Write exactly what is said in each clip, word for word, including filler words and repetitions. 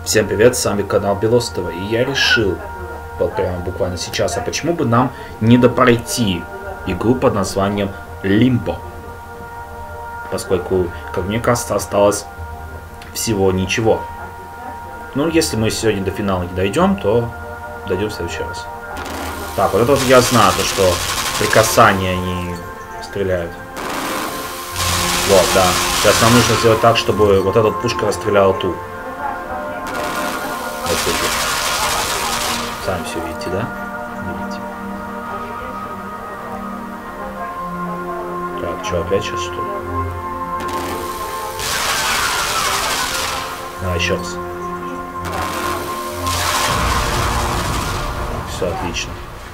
Всем привет, с вами канал Белостова, и я решил, вот прямо буквально сейчас, а почему бы нам не допройти игру под названием Limbo, поскольку, как мне кажется, осталось всего ничего. Ну, если мы сегодня до финала не дойдем, то дойдем в следующий раз. Так, вот это вот я знаю, то, что при касании они стреляют. Вот, да. Сейчас нам нужно сделать так, чтобы вот эта пушка расстреляла ту. Вот тут. Сами все видите, да? Видите. Так, что, опять сейчас, что ли? А, еще раз. Все отлично.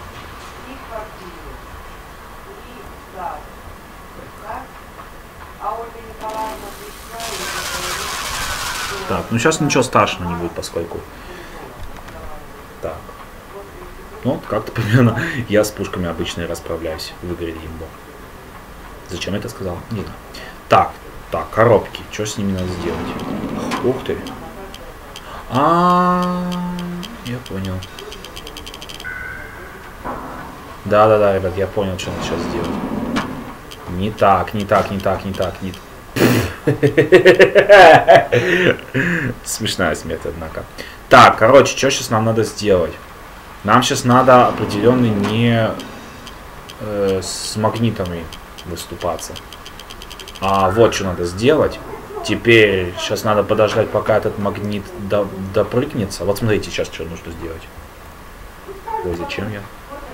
Так, ну сейчас ничего страшного не будет, поскольку. Так. Ну, как-то примерно я с пушками обычно и расправляюсь в игре Limbo. Зачем я это сказал? Не знаю. Так, так, коробки. Что с ними надо сделать? Ух ты. А, я понял. Да-да-да, ребят, я понял, что надо сейчас сделать. Не так, не так, не так, не так, не так. Смешная смерть, однако. Так, короче, что сейчас нам надо сделать? Нам сейчас надо определенный не э, с магнитами выступаться. А вот что надо сделать. Теперь сейчас надо подождать, пока этот магнит до, допрыгнется. Вот смотрите, сейчас что нужно сделать. Ой, зачем я?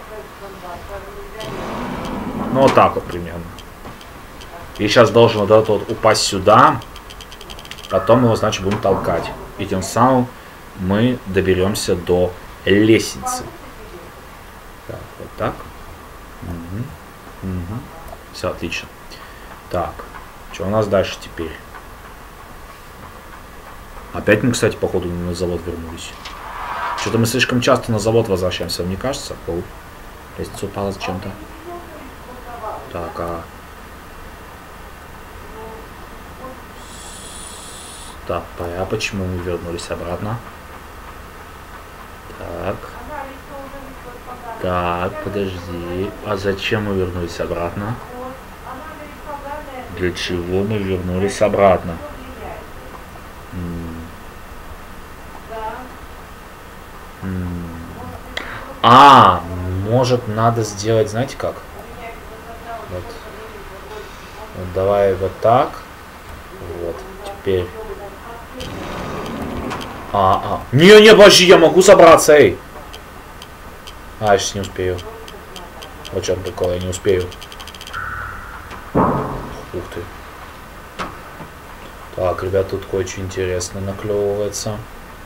Ну, вот так вот примерно. И сейчас должен вот этот вот упасть сюда. Потом его, значит, будем толкать. И тем самым мы доберемся до лестницы. Так, вот так. Угу. Угу. Все, отлично. Так, что у нас дальше теперь? Опять мы, кстати, походу на завод вернулись. Что-то мы слишком часто на завод возвращаемся, мне кажется. О, лестница упала зачем-то. Так, а... Так, а почему мы вернулись обратно? Так. Так, подожди. А зачем мы вернулись обратно? Для чего мы вернулись обратно? М -м а, может надо сделать, знаете как? Вот. Вот давай вот так. Вот, теперь... А, а. Не, не, подожди, я могу собраться, эй. А, я сейчас не успею. Вот что прикол, я не успею. Ух ты. Так, ребят, тут кое-что интересно наклевывается.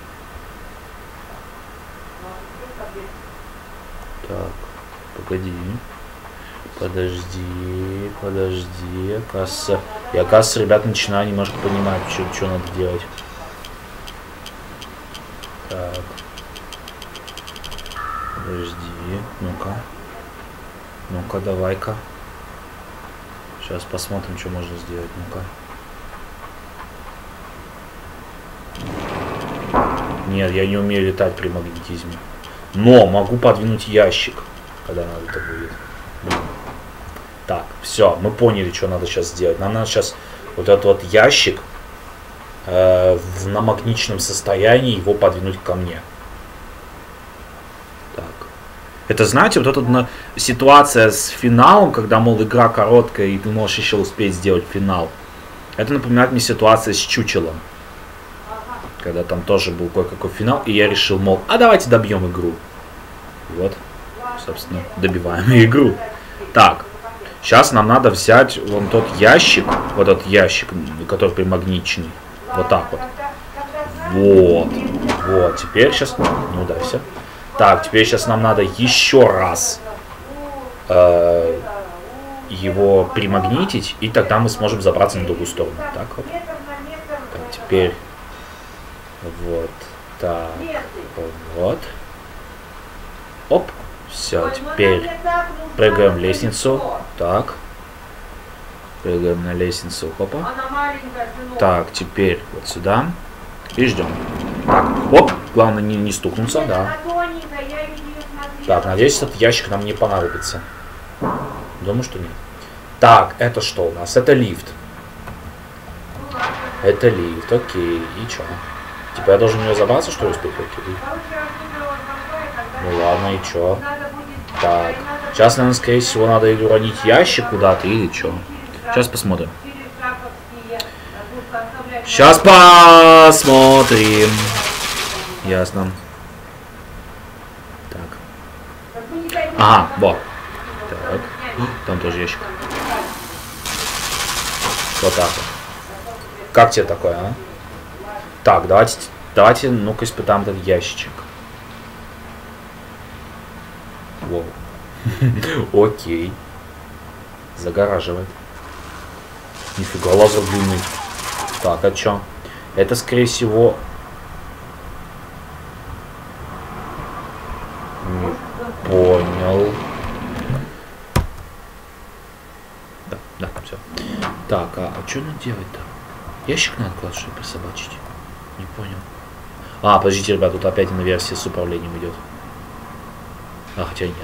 Так, погоди. Подожди, подожди. Оказывается, я, оказывается, ребят, начинаю немножко понимать, что, что надо делать. Так. Подожди. Ну-ка. Ну-ка, давай-ка. Сейчас посмотрим, что можно сделать. Ну-ка. Нет, я не умею летать при магнетизме. Но могу подвинуть ящик, когда надо это будет. Так, все, мы поняли, что надо сейчас сделать. Нам надо сейчас вот этот вот ящик э, в намагничном состоянии его подвинуть ко мне. Так. Это, знаете, вот эта на... ситуация с финалом, когда, мол, игра короткая, и ты можешь еще успеть сделать финал. Это напоминает мне ситуация с чучелом. Когда там тоже был кое-какой финал, и я решил, мол, а давайте добьем игру. Вот, собственно, добиваем игру. Так. Сейчас нам надо взять вон тот ящик, вот этот ящик, который примагниченный. Вот так вот. Вот. Вот. Теперь сейчас... Не ударься. Так, теперь сейчас нам надо еще раз э, его примагнитить, и тогда мы сможем забраться на другую сторону. Так вот. Так, теперь... Вот. Так. Вот. Оп. Все, теперь прыгаем в лестницу. Так. Прыгаем на лестницу. Хопа. Так, теперь вот сюда. И ждем. Так, оп, главное не, не стукнуться, да. Так, надеюсь, этот ящик нам не понадобится. Думаю, что нет. Так, это что у нас? Это лифт. Это лифт, окей. И чё? Типа я должен в него забраться, что ли, успеть? Окей. Ну ладно, и чё? Так, сейчас, наверное, скорее всего, надо или уронить ящик куда-то, или чё. Сейчас посмотрим. Сейчас посмотрим. Ясно. Так. Ага, вот. Так. Там тоже ящик. Вот так вот. Как тебе такое, а? Так, давайте, давайте, ну-ка испытаем этот ящичек. Воу. Окей. Загораживает. Нифига, лазер длинный. Так, а чё? Это, скорее всего... Не понял. Да, да, все. Так, а, а что надо делать-то? Ящик надо куда-то, что ли, присобачить? Не понял. А, подождите, ребят, тут опять на версии с управлением идет. А, хотя нет.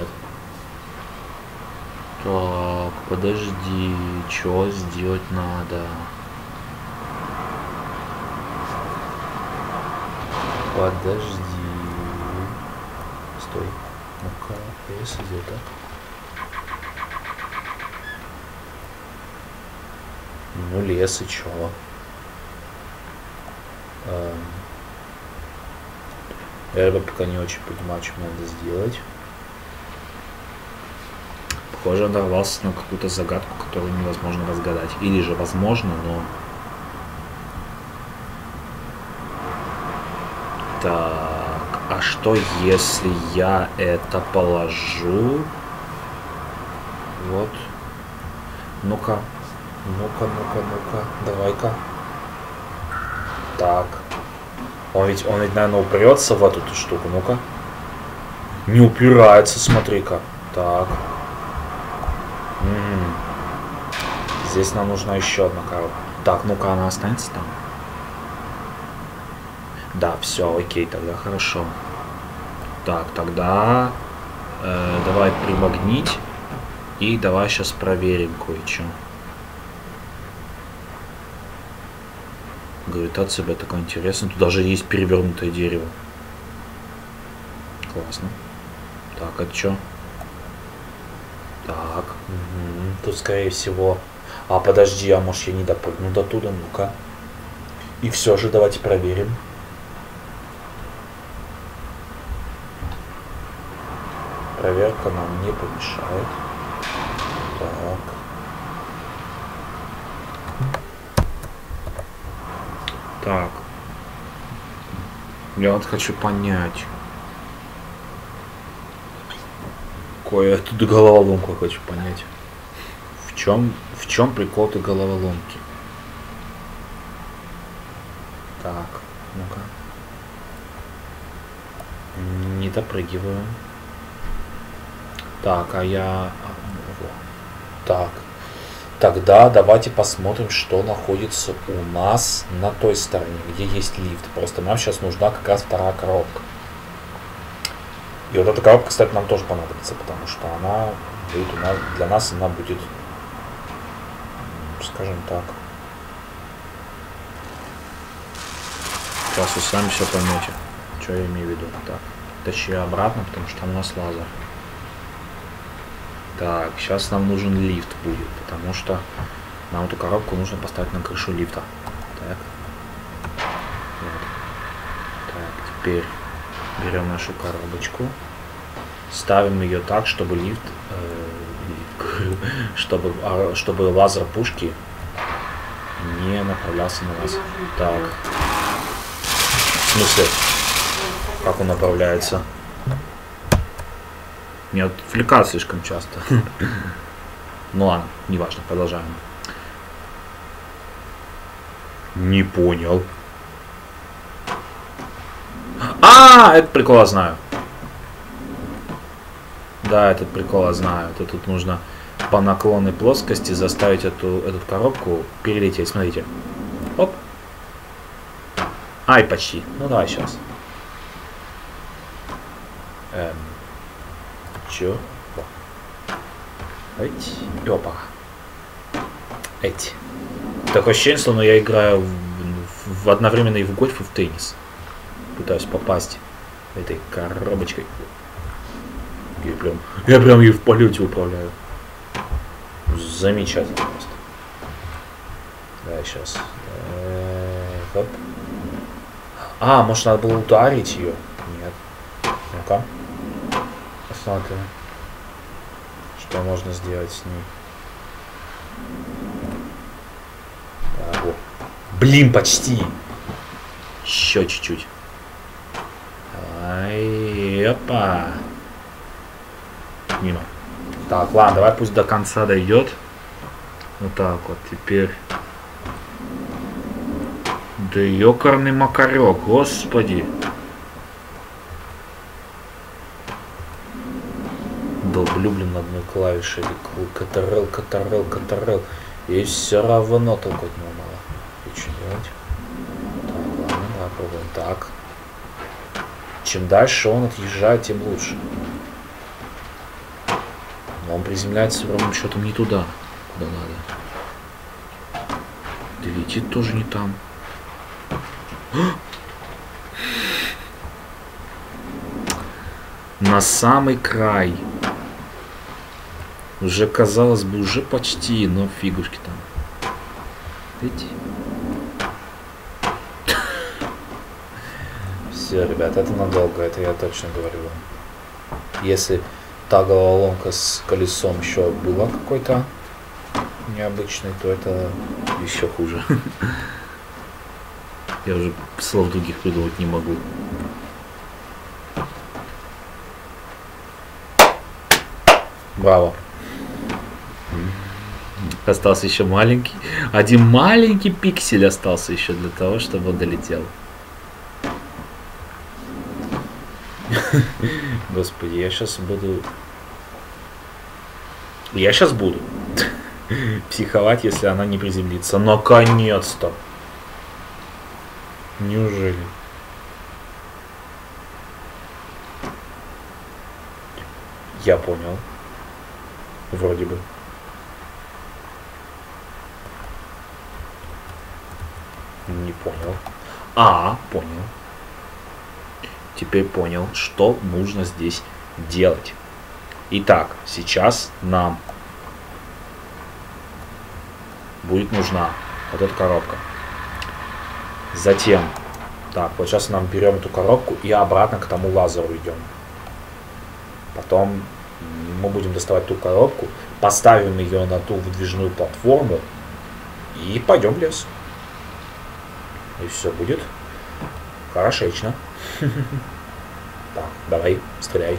Так, подожди, что сделать надо? Подожди. Стой. Ну-ка, если сделать так. Ну, лес и чё? Эм. Я пока не очень понимаю, что надо сделать. Похоже, оторвался на какую-то загадку, которую невозможно разгадать. Или же возможно, но... Так, а что если я это положу? Вот. Ну-ка. Ну-ка, ну-ка, ну-ка. Давай-ка. Так. Он ведь, он ведь, наверное, упрется в эту штуку. Ну-ка. Не упирается, смотри-ка. Так. М-м. Здесь нам нужна еще одна коробка. Так, ну-ка, она останется там? Да, все, окей, тогда хорошо. Так, тогда э, давай примагнить. И давай сейчас проверим кое-что. Гравитация, бля, такая интересная. Тут даже есть перевернутое дерево. Классно. Так, а чё? Так. Угу. Тут, скорее всего... А, подожди, а может я не допрыгну до туда? Ну-ка. И все же давайте проверим. Проверка нам не помешает. Так. Так. Я вот хочу понять. Кое тут головоломку хочу понять. В чем, в чем прикол этой головоломки? Так, ну-ка. Не допрыгиваю. Так, а я... Так. Тогда давайте посмотрим, что находится у нас на той стороне, где есть лифт. Просто нам сейчас нужна как раз вторая коробка. И вот эта коробка, кстати, нам тоже понадобится, потому что она будет у нас, для нас она будет, скажем так. Сейчас вы сами все поймете, что я имею в виду. Так, тащи обратно, потому что там у нас лазер. Так, сейчас нам нужен лифт будет, потому что нам эту коробку нужно поставить на крышу лифта. Так. Вот. Так, теперь берем нашу коробочку, ставим ее так, чтобы лифт, э, чтобы, чтобы лазер пушки не направлялся на нас. Так. В смысле? Как он направляется? Меня отвлекают слишком часто. Ну ладно, неважно, продолжаем. Не понял. А, этот прикол я знаю. Да, этот прикол я знаю. Это тут нужно по наклонной плоскости заставить эту, эту коробку перелететь. Смотрите. Оп. Ай, почти. Ну давай сейчас. Эм. Чё? Эти. Опа. Эти. Такое ощущение, словно я играю в, в одновременно и в гольф, и в теннис. Пытаюсь попасть этой коробочкой. Я прям, я прям ее в полете управляю. Замечательно просто. Давай сейчас. Хоп. А, может надо было ударить ее? Нет. Ну-ка. Посмотрим. Что можно сделать с ней. А, вот. Блин, почти. Еще чуть-чуть. Давай. Опа. Мимо. Так, ладно, давай пусть до конца дойдет. Вот так вот, теперь. Да ёкарный макарек, господи. Долблю, блин, на одной клавише. КТРЛ, КТРЛ, КТРЛ. И все равно толкотного мало. И что делать? Так, ладно, давай пробуем так. Чем дальше он отъезжает, тем лучше. Но он приземляется ровным счетом не туда, куда надо. Да летит тоже не там. На самый край. Уже, казалось бы, уже почти, но фигушки там. Видите? Все, ребят, это надолго, это я точно говорю вам. Если та головоломка с колесом еще была какой-то необычной, то это еще хуже. Я уже слов других придумать не могу. Браво. Остался еще маленький. Один маленький пиксель остался еще для того, чтобы он долетел. Господи, я сейчас буду... Я сейчас буду психовать, если она не приземлится. Наконец-то! Неужели? Я понял. Вроде бы. Не понял. А, понял. Теперь понял, что нужно здесь делать. Итак, сейчас нам будет нужна вот эта коробка. Затем, так, вот сейчас нам берем эту коробку и обратно к тому лазеру идем. Потом мы будем доставать ту коробку, поставим ее на ту выдвижную платформу и пойдем в лес. И все будет хорошечно. Так, давай, стреляй.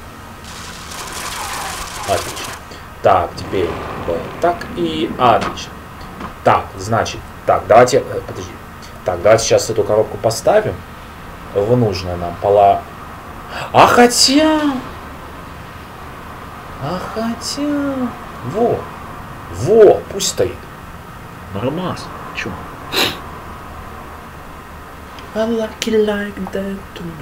Отлично. Так, теперь вот так и отлично. Так, значит, так, давайте, подожди. Так, давайте сейчас эту коробку поставим в нужное нам пола. А хотя... А хотя... Во. Во, пусть стоит. Нормас. Чё? I like it like that.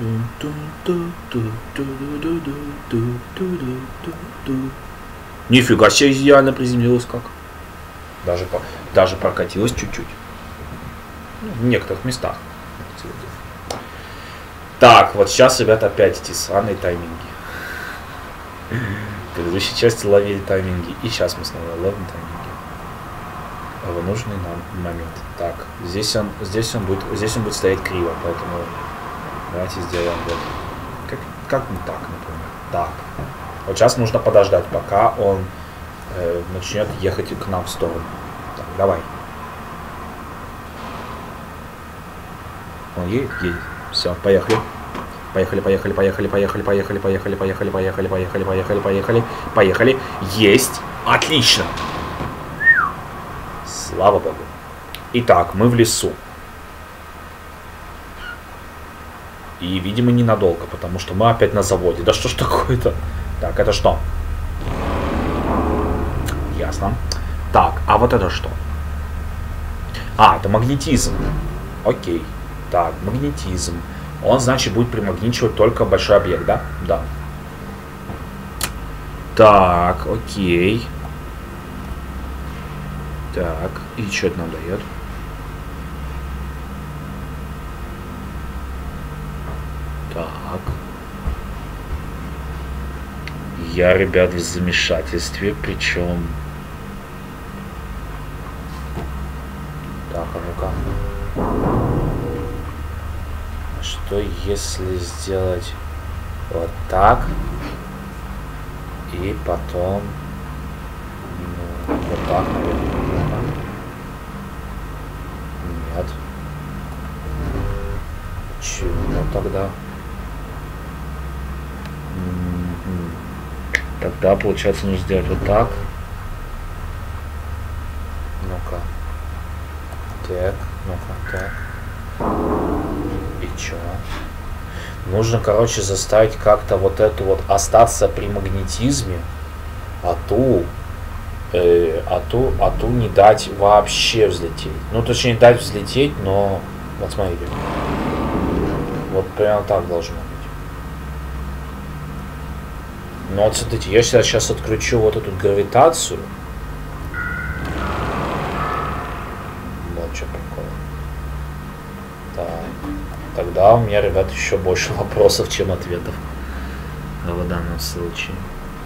Нифига себе, идеально приземлилась как. Даже, даже прокатилась чуть-чуть. Ну, в некоторых местах. Так, вот сейчас, ребята, опять эти сраные тайминги. В предыдущей части ловили тайминги. И сейчас мы снова ловим тайминги. В нужный нам момент. Так, здесь он, здесь он будет, здесь он будет стоять криво, поэтому давайте сделаем вот как, как не так, например. Так, вот сейчас нужно подождать, пока он э, начнет ехать к нам в сторону. Так, давай. Он едет, едет. Все, поехали. Поехали, поехали, поехали, поехали, поехали, поехали, поехали, поехали, поехали, поехали, поехали, поехали. Есть, отлично. Слава богу. Итак, мы в лесу. И, видимо, ненадолго, потому что мы опять на заводе. Да что ж такое-то? Так, это что? Ясно. Так, а вот это что? А, это магнетизм. Окей. Так, магнетизм. Он, значит, будет примагничивать только большой объект, да? Да. Так, окей. Так, и что это нам дает? Так. Я, ребят, в замешательстве, причем... Так, а ну-ка. Что если сделать вот так и потом ну, вот так, наверное. Нет. Чего тогда? Тогда, получается, нужно сделать вот так. Ну-ка. Так, ну-ка, так. И чё? Нужно, короче, заставить как-то вот эту вот остаться при магнетизме, а ту, э, а ту, а ту не дать вообще взлететь. Ну, точнее, дать взлететь, но... Вот смотрите. Вот прямо так должно быть. Но вот смотрите, я сейчас, сейчас отключу вот эту гравитацию. Вот что прикол. Так. Тогда у меня, ребят, еще больше вопросов, чем ответов в данном случае.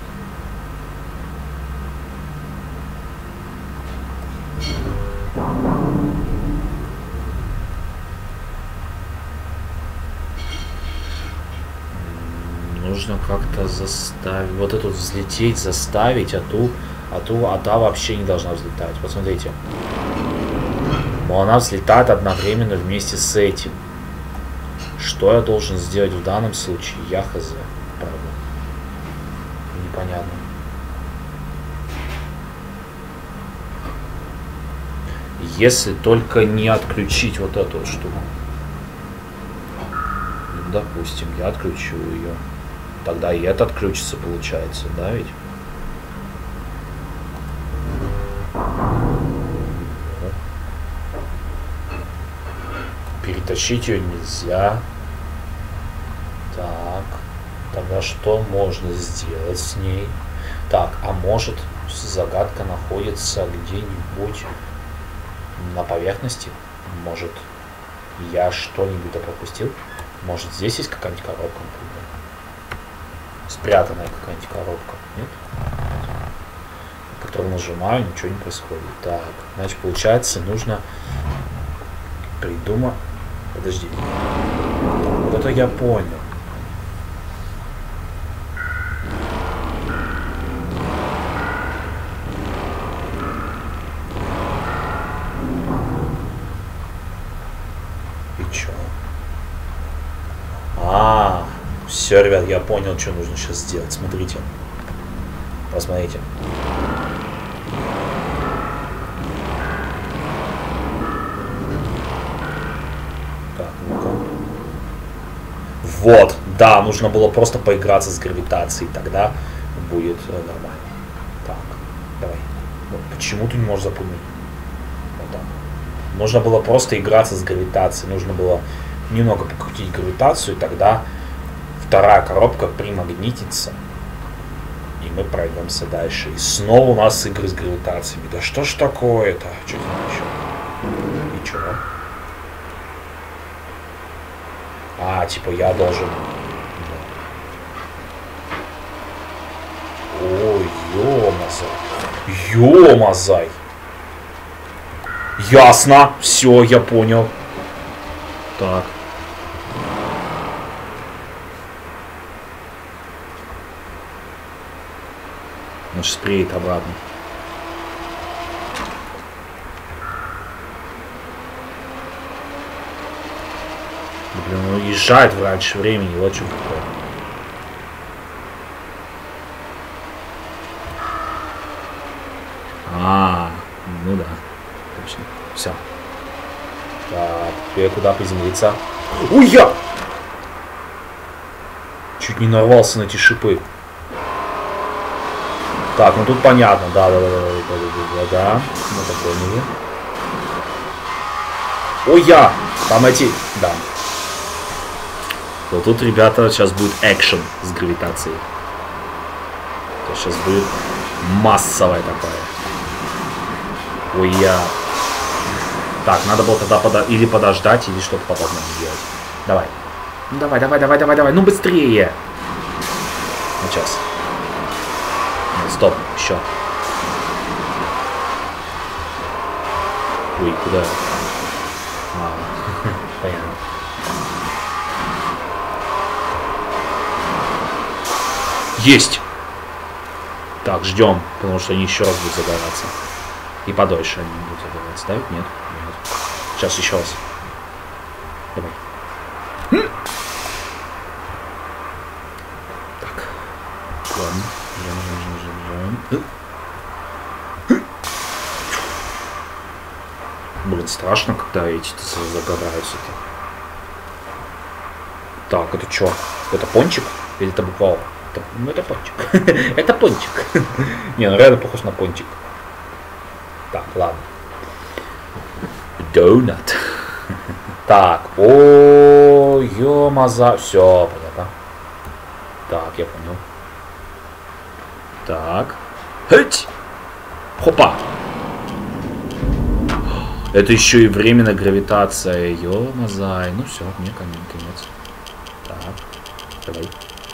Нужно как-то заставить, вот эту взлететь, заставить, а ту, а ту, а та вообще не должна взлетать. Посмотрите. Но она взлетает одновременно вместе с этим. Что я должен сделать в данном случае? Я хз. Правда. Непонятно. Если только не отключить вот эту вот штуку. Ну, допустим, я отключу ее. Тогда и это отключится, получается, да ведь? Перетащить ее нельзя. Так. Тогда что можно сделать с ней? Так, а может загадка находится где-нибудь на поверхности? Может я что-нибудь пропустил? Может здесь есть какая-нибудь коробка, например? Спрятанная какая-нибудь коробка? Нет? Которую нажимаю, ничего не происходит. Так, значит, получается, нужно придумать... Подожди. Вот это я понял. И чё? А, все, ребят, я понял, что нужно сейчас сделать. Смотрите. Посмотрите. Так, ну-ка. Вот, да, нужно было просто поиграться с гравитацией, тогда будет э, нормально. Так, давай. Вот, почему ты не можешь запомнить? Вот так. Нужно было просто играться с гравитацией, нужно было немного покрутить гравитацию, и тогда вторая коробка примагнитится, и мы пройдемся дальше. И снова у нас игры с гравитациями. Да что ж такое-то? Что еще? И чё? А, типа я должен... Ой, ё-мазай. Ё-мазай. Ясно. Все, я понял. Так. Значит, спреет обратно. Блин, ну уезжает раньше времени, вот что такое. А, ну да. Точно. Все. Так, теперь куда приземлиться? Ой, я! Чуть не нарвался на эти шипы. Так, ну тут понятно, да, да, да, да, да, да, да, мы это поняли. Ой, я! Там эти... Да. Вот тут, ребята, сейчас будет экшен с гравитацией. То сейчас будет массовая такая. Ой, я... Так, надо было тогда подо... или подождать, или что-то подобное сделать. Давай. Ну, давай, давай, давай, давай, давай. Ну, быстрее. Ну, сейчас. Нет, стоп, еще. Ой, куда? А, понятно. Есть! Так, ждем, потому что они еще раз будут загораться. И подольше они будут загораться. Да? Нет? Нет. Сейчас еще раз. Давай. Хм. Так. Ладно. Ждем, ждем, ждем, ждем. Блин, страшно, когда эти загораются-то. Так, это что? Это пончик? Или это буква? Это, ну, это пончик. Это пончик. Не, ну реально похож на пончик. Так, ладно. Донат. Так, о, ё-маза. Все, понятно. Так, я понял. Так. Хыть! Хопа! Это еще и временная гравитация. Ё-мазай. Ну все, мне конец. Так, давай.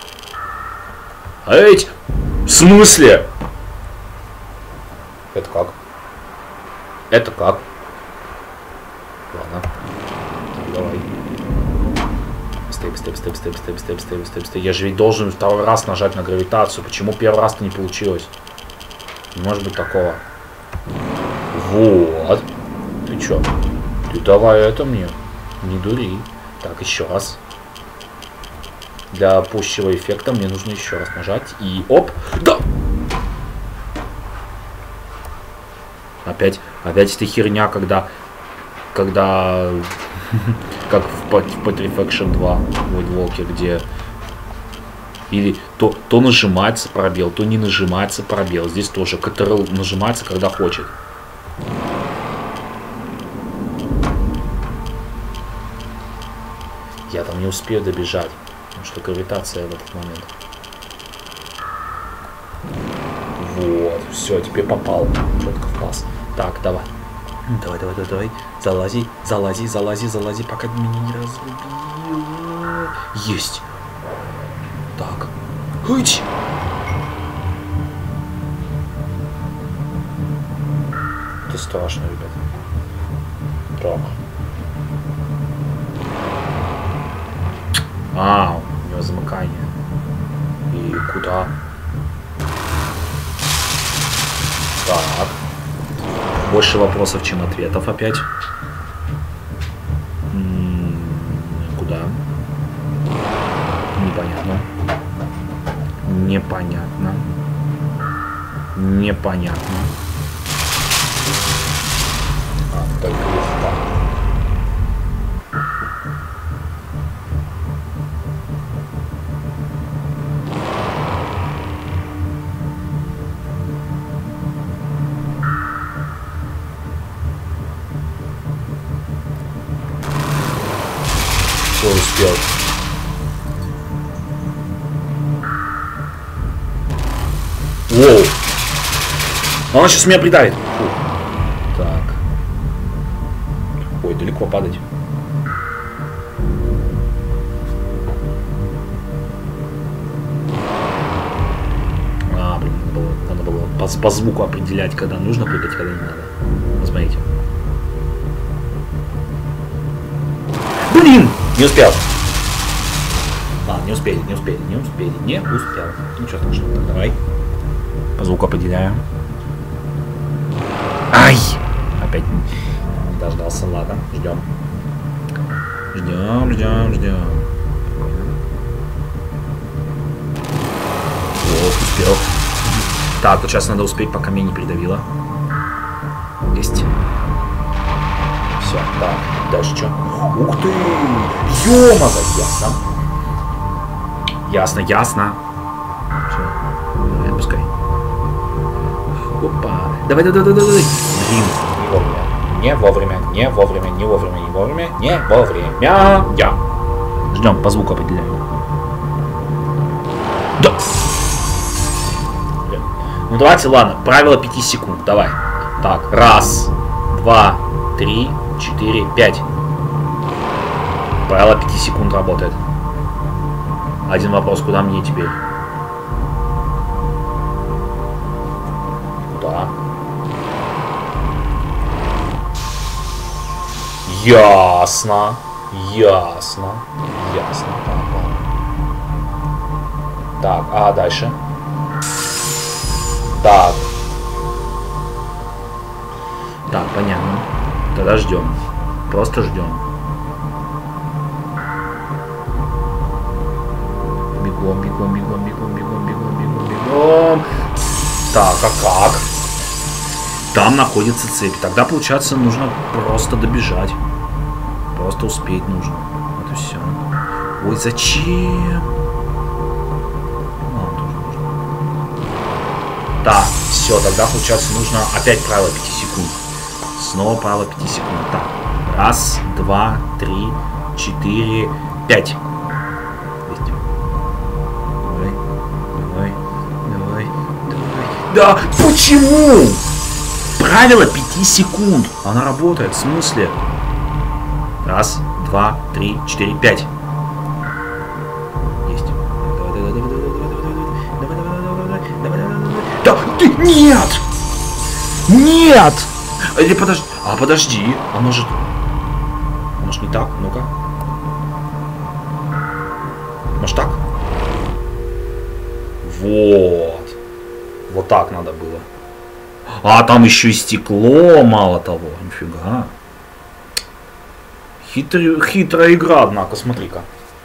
Эть! В смысле? Это как? Это как? Ладно. Так, давай. Степ, степ, степ, степ, степ, степ, степ, степ, степ. Я же ведь должен второй раз нажать на гравитацию. Почему первый раз-то не получилось? Не может быть такого. Вот. Ты чё? Ты давай это мне. Не дури. Так, еще раз. Для пущего эффекта мне нужно еще раз нажать. И оп. Да! Опять, опять эта херня, когда... Когда... Как в Petrification два. В Voidwalker, где... Или то, то нажимается пробел, то не нажимается пробел. Здесь тоже КТРЛ нажимается, когда хочет. Я там не успею добежать. Потому что гравитация в этот момент. Вот. Все, теперь попал. Четко в паз. Так, давай. Давай, давай, давай, давай. Залази, залази, залази, залази, пока меня не разрубил. Есть. Так. Хыть. Это страшно, ребят. Так. А, у него замыкание. И куда? Так. Больше вопросов, чем ответов опять. М-м, куда? Непонятно. Непонятно. Непонятно. А, только есть так. Успел. Воу. Он сейчас меня придавит. Фу. Так. Ой, далеко падать. А, блин, надо было, надо было по, по звуку определять, когда нужно прыгать, когда не надо. Посмотрите. Блин! Не успел. А, не успели, не успели, не успели, не успел. Ничего страшного. Так, давай. По звуку определяем. Ай! Опять не дождался. Ладно, ждем. Ждем, ждем, ждем. Вот, успел. Так, вот сейчас надо успеть, пока меня не придавило. Есть. Все, так. Дальше что? Ух ты! Ё-моё! Ясно. Ясно, ясно. Все. Давай, отпускай. Опа. Давай, давай, давай, давай. Блин, не вовремя. не вовремя, не вовремя, не вовремя, не вовремя, не вовремя. Я. Ждем, по звуку определяем. Да. Ну давайте, ладно, правило пяти секунд, давай. Так, раз, два, три, четыре, пять. Правило пяти секунд работает. Один вопрос, куда мне теперь? Куда? Ясно. Ясно. Ясно. Так, ладно. Так, а дальше? Так. Так, понятно. Тогда ждем. Просто ждем. Бегом, бегом, бегом, бегом, бегом, бегом, бегом, бегом. Так, а как? Там находится цепь. Тогда, получается, нужно просто добежать. Просто успеть нужно. Вот и все. Ой, зачем? А, тоже нужно. Так, все, тогда, получается, нужно опять правило пяти секунд. Снова правило пяти секунд. Так, раз, два, три, четыре, пять. Да, почему? Правило пяти секунд. Она работает, в смысле? Раз, два, три, четыре, пять. Есть. Да, ты, нет! Нет! Или подожди. А, подожди. А может... А может не так? Ну-ка. Может так? Вот. Вот так надо было. А там еще и стекло, мало того. Нифига. Хитрый, хитрая игра, однако, смотри-ка.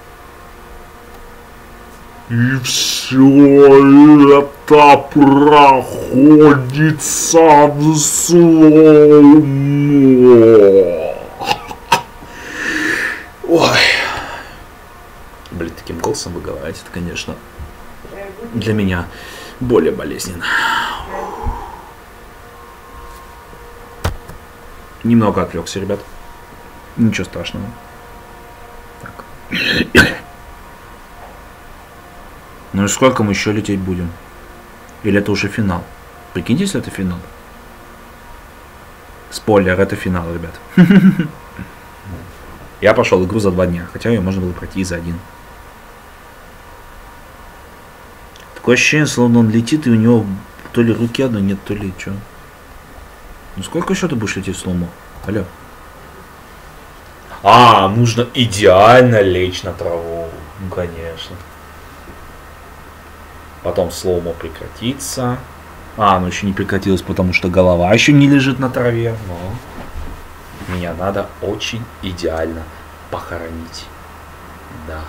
И все это проходится в слоумо. Ой. Блин, таким голосом вы говорите, это, конечно, для меня более болезненно. Немного отвлекся, ребят. Ничего страшного. Так. Ну и сколько мы еще лететь будем? Или это уже финал? Прикиньте, если это финал. Спойлер, это финал, ребят. Я прошел игру за два дня, хотя ее можно было пройти и за один. Такое ощущение, словно он летит, и у него то ли руки одной нет, то ли что. Ну сколько еще ты будешь лететь в слоумо? Алло. А, нужно идеально лечь на траву. Ну, конечно. Потом слоумо прекратится. А, ну еще не прекратилось, потому что голова еще не лежит на траве. Но меня надо очень идеально похоронить. Да.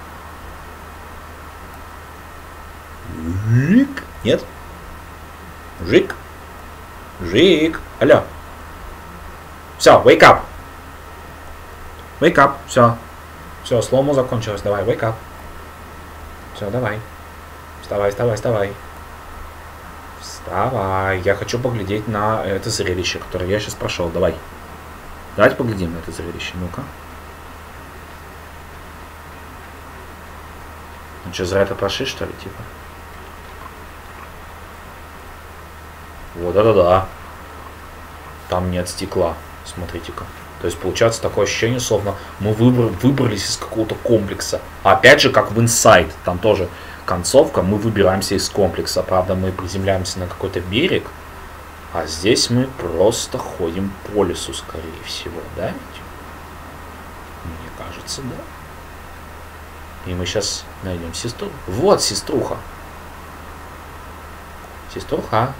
Жик. Нет? Жик. Жик. Алло. Все, wake up. Wake up. Все. Все, слоумо закончилось. Давай, wake up. Все, давай. Вставай, вставай, вставай. Вставай. Я хочу поглядеть на это зрелище, которое я сейчас прошел. Давай. Давайте поглядим на это зрелище. Ну-ка. Ну что, за это прошли, что ли, типа? Вот это да. Там нет стекла. Смотрите-ка. То есть получается такое ощущение, словно мы выбор, выбрались из какого-то комплекса. А опять же, как в Inside. Там тоже концовка. Мы выбираемся из комплекса. Правда, мы приземляемся на какой-то берег. А здесь мы просто ходим по лесу, скорее всего. Да? Мне кажется, да. И мы сейчас найдем сестру. Вот сеструха. Сеструха.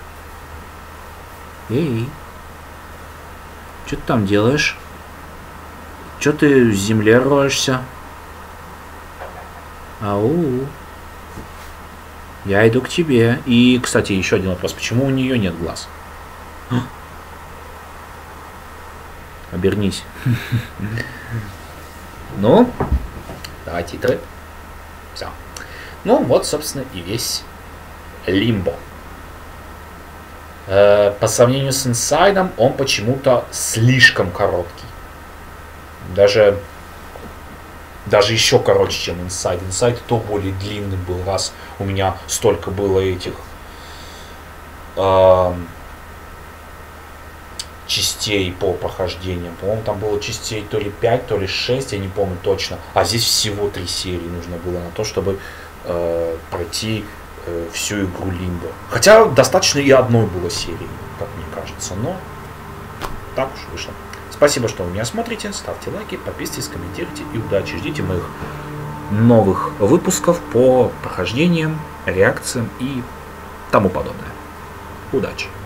Эй. Что ты там делаешь? Что ты в земле роешься? Ау. Я иду к тебе. И, кстати, еще один вопрос. Почему у нее нет глаз? Обернись. Ну, давай титры. Все. Ну, вот, собственно, и весь Лимбо. Э, по сравнению с Инсайдом он почему-то слишком короткий. Даже, даже еще короче, чем Инсайд. Инсайд то более длинный был, раз у меня столько было этих э, частей по прохождениям. По-моему, там было частей то ли пять, то ли шесть, я не помню точно. А здесь всего три серии нужно было на то, чтобы э, пройти э, всю игру Лимбо. Хотя достаточно и одной было серии, как мне кажется. Но так уж вышло. Спасибо, что вы меня смотрите. Ставьте лайки, подписывайтесь, комментируйте и удачи. Ждите моих новых выпусков по прохождениям, реакциям и тому подобное. Удачи!